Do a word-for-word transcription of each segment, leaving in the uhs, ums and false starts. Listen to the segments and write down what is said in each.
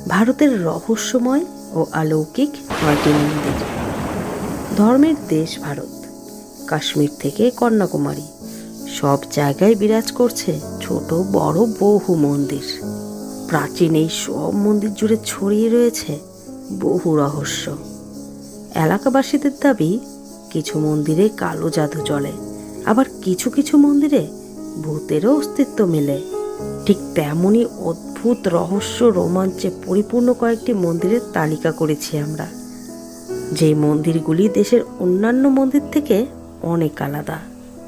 ভারতের রহস্যময় ও অলৌকিক নয়টি মন্দির। ধর্মের দেশ ভারত, কাশ্মীর থেকে কন্যাকুমারী সব জায়গায় বিরাজ করছে ছোট বড় বহু মন্দির। প্রাচীন এই সব মন্দির জুড়ে ছড়িয়ে রয়েছে বহু রহস্য। এলাকাবাসীদের দাবি, কিছু মন্দিরে কালো জাদু চলে, আবার কিছু কিছু মন্দিরে ভূতেরও অস্তিত্ব মেলে। ঠিক তেমনই অদ্ভুত রহস্য রোমাঞ্চে পরিপূর্ণ কয়েকটি মন্দিরের তালিকা করেছি আমরা, যেই মন্দিরগুলি দেশের অন্যান্য মন্দির থেকে অনেক আলাদা।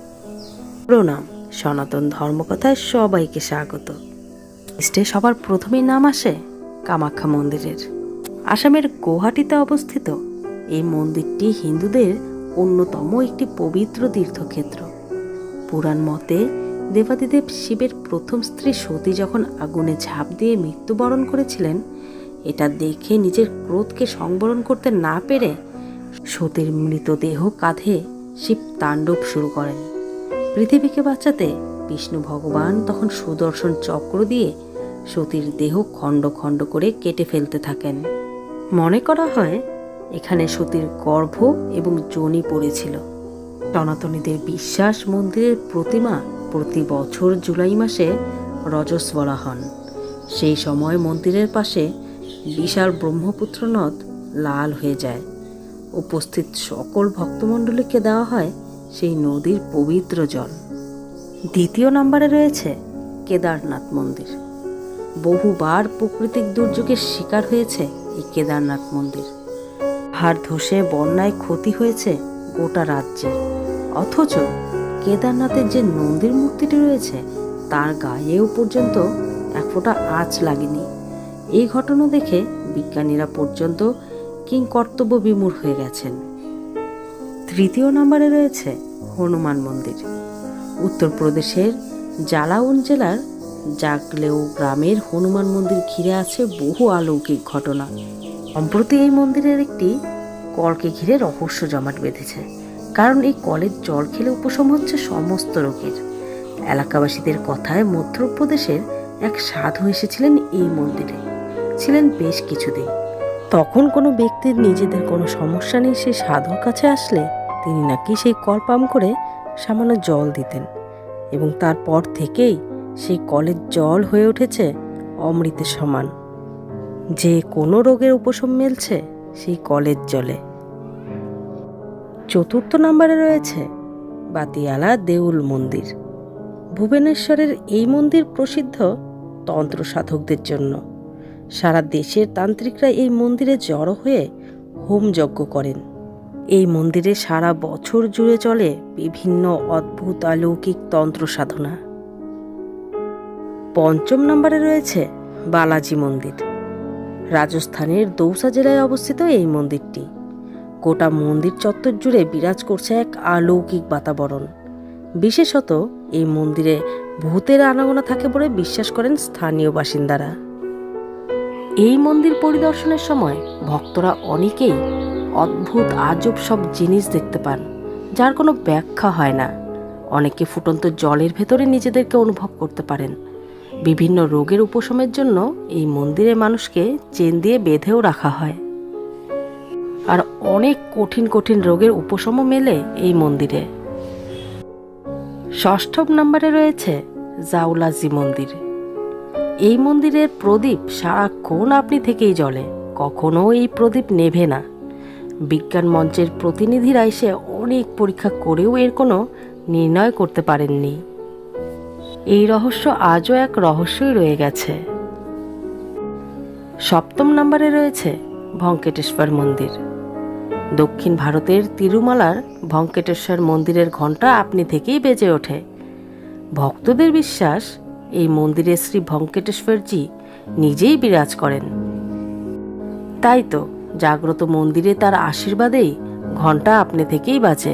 প্রণাম, সনাতন ধর্মকথায় সবাইকে স্বাগত। লিস্টে সবার প্রথমেই নাম আসে কামাখ্যা মন্দিরের। আসামের গুয়াহাটিতে অবস্থিত এই মন্দিরটি হিন্দুদের অন্যতম একটি পবিত্র তীর্থক্ষেত্র। পুরাণ মতে দেবাদিদেব শিবের প্রথম স্ত্রী সতী যখন আগুনে ঝাঁপ দিয়ে মৃত্যুবরণ করেছিলেন, এটা দেখে নিজের ক্রোধকে সংবরণ করতে না পেরে সতীর মৃতদেহ কাঁধে শিব তাণ্ডব শুরু করেন। পৃথিবীকে বাঁচাতে বিষ্ণু ভগবান তখন সুদর্শন চক্র দিয়ে সতীর দেহ খণ্ড খণ্ড করে কেটে ফেলতে থাকেন। মনে করা হয় এখানে সতীর গর্ভ এবং যোনি পড়েছিল। সনাতনীদের বিশ্বাস, মন্দিরের প্রতিমা প্রতি বছর জুলাই মাসে রজস বলা হন। সেই সময় মন্দিরের পাশে বিশাল ব্রহ্মপুত্র নদ লাল হয়ে যায়। উপস্থিত সকল ভক্তমণ্ডলীকে দেওয়া হয় সেই নদীর পবিত্র জল। দ্বিতীয় নম্বরে রয়েছে কেদারনাথ মন্দির। বহুবার প্রাকৃতিক দুর্যোগের শিকার হয়েছে এই কেদারনাথ মন্দির। পাহাড় ধসে বন্যায় ক্ষতি হয়েছে গোটা রাজ্যে, অথচ কেদারনাথের যে নন্দীর মূর্তিটি রয়েছে তার গায়েও পর্যন্ত এক ফোঁটা আঁচ লাগেনি। এই ঘটনা দেখে বিজ্ঞানীরা পর্যন্ত কিংকর্তব্য বিমূঢ় হয়ে গেছেন। তৃতীয় নম্বরে রয়েছে হনুমান মন্দির। উত্তরপ্রদেশের জালাউন জেলার জাগলেও গ্রামের হনুমান মন্দির ঘিরে আছে বহু অলৌকিক ঘটনা। সম্প্রতি এই মন্দিরের একটি কলকে ঘিরে রহস্য জমাট বেঁধেছে, কারণ এই কলের জল খেলে উপশম হচ্ছে সমস্ত রোগের। এলাকাবাসীদের কথায় মধ্যপ্রদেশের এক সাধু এসেছিলেন এই মন্দিরে, ছিলেন বেশ কিছুদিন। তখন কোনো ব্যক্তির নিজেদের কোনো সমস্যা নেই, সেই সাধুর কাছে আসলে তিনি নাকি সেই কল পাম্প করে সামান্য জল দিতেন, এবং তারপর থেকেই সেই কলের জল হয়ে উঠেছে অমৃতের সমান। যে কোনো রোগের উপশম মিলছে সেই কলের জলে। চতুর্থ নম্বরে রয়েছে বাতিয়ালা দেউল মন্দির। ভুবনেশ্বরের এই মন্দির প্রসিদ্ধ তন্ত্র সাধকদের জন্য। সারা দেশের তান্ত্রিকরা এই মন্দিরে জড়ো হয়ে হোম যজ্ঞ করেন। এই মন্দিরে সারা বছর জুড়ে চলে বিভিন্ন অদ্ভুত অলৌকিক তন্ত্র সাধনা। পঞ্চম নম্বরে রয়েছে বালাজি মন্দির। রাজস্থানের দৌসা জেলায় অবস্থিত এই মন্দিরটি। গোটা মন্দির চত্বর জুড়ে বিরাজ করছে এক অলৌকিক বাতাবরণ। বিশেষত এই মন্দিরে ভূতের আনাগোনা থাকে বলে বিশ্বাস করেন স্থানীয় বাসিন্দারা। এই মন্দির পরিদর্শনের সময় ভক্তরা অনেকেই অদ্ভুত আজব সব জিনিস দেখতে পান, যার কোনো ব্যাখ্যা হয় না। অনেকে ফুটন্ত জলের ভেতরে নিজেদেরকে অনুভব করতে পারেন। বিভিন্ন রোগের উপশমের জন্য এই মন্দিরে মানুষকে চেন দিয়ে বেঁধেও রাখা হয়, আর অনেক কঠিন কঠিন রোগের উপশমও মেলে এই মন্দিরে। ষষ্ঠম নম্বরে রয়েছে জাউলাজি মন্দির। এই মন্দিরের প্রদীপ সারাক্ষণ আপনি থেকেই জ্বলে, কখনো এই প্রদীপ নেভে না। বিজ্ঞান মঞ্চের প্রতিনিধিরা এসে অনেক পরীক্ষা করেও এর কোনো নির্ণয় করতে পারেননি। এই রহস্য আজও এক রহস্যই রয়ে গেছে। সপ্তম নম্বরে রয়েছে ভঙ্কেটেশ্বর মন্দির। দক্ষিণ ভারতের তিরুমালার ভঙ্কেটেশ্বর মন্দিরের ঘণ্টা আপনি থেকেই বেজে ওঠে। ভক্তদের বিশ্বাস, এই মন্দিরে শ্রী ভঙ্কেটেশ্বরজি নিজেই বিরাজ করেন। তাই তো জাগ্রত মন্দিরে তার আশীর্বাদেই ঘণ্টা আপনি থেকেই বাজে।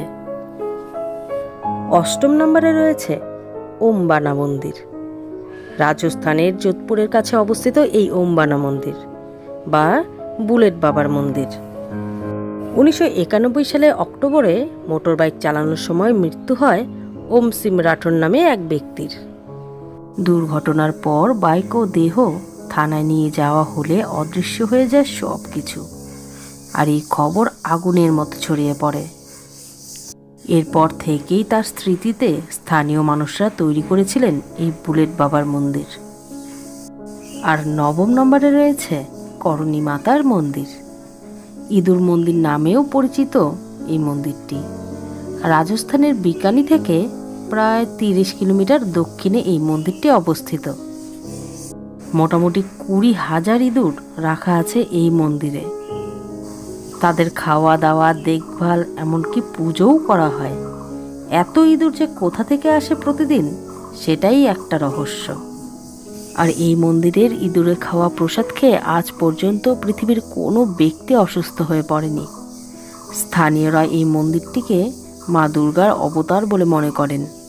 অষ্টম নম্বরে রয়েছে ওমবানা মন্দির। রাজস্থানের যোধপুরের কাছে অবস্থিত এই ওমবানা মন্দির বা বুলেট বাবার মন্দির। উনিশশো একানব্বই সালে অক্টোবরে মোটর বাইক চালানোর সময় মৃত্যু হয় ওম সিং রাঠোর নামে এক ব্যক্তির। দুর্ঘটনার পর বাইক ও দেহ থানায় নিয়ে যাওয়া হলে অদৃশ্য হয়ে যায় সব কিছু, আর এই খবর আগুনের মতো ছড়িয়ে পড়ে। এরপর থেকেই তার স্মৃতিতে স্থানীয় মানুষরা তৈরি করেছিলেন এই বুলেট বাবার মন্দির। আর নবম নম্বরে রয়েছে করণী মাতার মন্দির। ইঁদুর মন্দির নামেও পরিচিত এই মন্দিরটি। রাজস্থানের বিকানি থেকে প্রায় তিরিশ কিলোমিটার দক্ষিণে এই মন্দিরটি অবস্থিত। মোটামুটি কুড়ি হাজার ইঁদুর রাখা আছে এই মন্দিরে। তাদের খাওয়া দাওয়া, দেখভাল, এমনকি পুজোও করা হয়। এত ইঁদুর যে কোথা থেকে আসে প্রতিদিন, সেটাই একটা রহস্য। আর এই মন্দিরের ইঁদুরের খাওয়া প্রসাদ খেয়ে আজ পর্যন্ত পৃথিবীর কোনো ব্যক্তি অসুস্থ হয়ে পড়েনি। স্থানীয়রা এই মন্দিরটিকে মা দুর্গার অবতার বলে মনে করেন।